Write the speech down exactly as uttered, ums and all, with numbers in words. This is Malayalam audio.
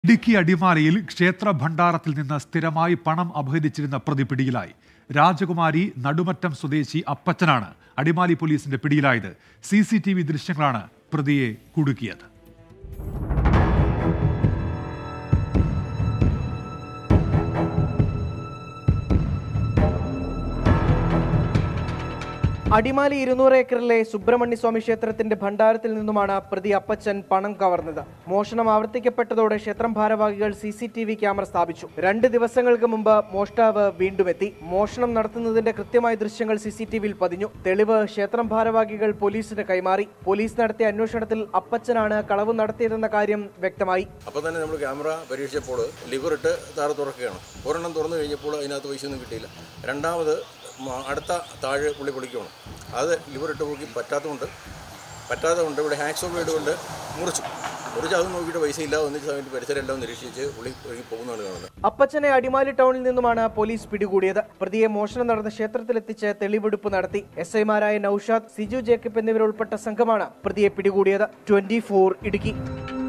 ഇടുക്കി അടിമാലിയിൽ ക്ഷേത്ര ഭണ്ഡാരത്തിൽ നിന്ന് സ്ഥിരമായി പണം അപഹരിച്ചിരുന്ന പ്രതി പിടിയിലായി. രാജകുമാരി നടുമറ്റം സ്വദേശി അപ്പച്ചനാണ് അടിമാലി പോലീസിന്റെ പിടിയിലായത്. സി സി ടി വി ദൃശ്യങ്ങളാണ് പ്രതിയെ കുടുക്കിയത്. അടിമാലി ഇരുന്നൂറ് ഏക്കറിലെ സുബ്രഹ്മണ്യസ്വാമി ക്ഷേത്രത്തിന്റെ ഭണ്ഡാരത്തിൽ നിന്നുമാണ് പ്രതി അപ്പച്ചൻ പണം കവർന്നത്. മോഷണം ആവർത്തിക്കപ്പെട്ടതോടെ ക്ഷേത്രം ഭാരവാഹികൾ C C T V camera സ്ഥാപിച്ചു. രണ്ട് ദിവസങ്ങൾക്ക് മുമ്പ് മോഷ്ടാവ് വീണ്ടും എത്തി. മോഷണം നടത്തുന്നതിന്റെ കൃത്യമായ ദൃശ്യങ്ങൾ സി സി ടി വിയിൽ പതിഞ്ഞു. തെളിവ് ക്ഷേത്രം ഭാരവാഹികൾ പോലീസിന് കൈമാറി. പോലീസ് നടത്തിയ അന്വേഷണത്തിൽ അപ്പച്ചനാണ് കളവ് നടത്തിയതെന്ന കാര്യം വ്യക്തമായി. അപ്പോൾ തന്നെ നമ്മൾ ക്യാമറ പരീക്ഷിച്ചപ്പോൾ ലിവർ ഇട്ട് താറ് തുറക്കുകയാണ്. ഒരെണ്ണം തുറന്നു കഴിഞ്ഞപ്പോൾ അതിനകത്ത് പൈസ ഒന്നും കിട്ടിയില്ല. രണ്ടാമത് അടുത്ത താഴെ പുള്ളി പൊളിക്കുകയാണ്. അത് ലിവറിട്ട് നോക്കി പറ്റാത്തതുകൊണ്ട് പറ്റാതെ കൊണ്ട് ഇവിടെ ഹാക്സോ ബ്ലേഡ് കൊണ്ട് മുറിച്ചു മുറിച്ച് അത് നോക്കിയിട്ട് പൈസ ഇല്ല ഒന്നിച്ച് സമയത്ത് പരിസരം എല്ലാം നിരീക്ഷിച്ച് പുള്ളി ഒഴുകി പോകുന്നതാണ് കാണുന്നത്. അപ്പച്ചനെ അടിമാലി ടൗണിൽ നിന്നുമാണ് പോലീസ് പിടികൂടിയത്. പ്രതിയെ മോഷണം നടന്ന ക്ഷേത്രത്തിലെത്തിച്ച് തെളിവെടുപ്പ് നടത്തി. എസ് ഐമാരായ നൌഷാദ്, സിജു ജേക്കബ് എന്നിവരുൾപ്പെട്ട സംഘമാണ് പ്രതിയെ പിടികൂടിയത്. Twenty four Idukki.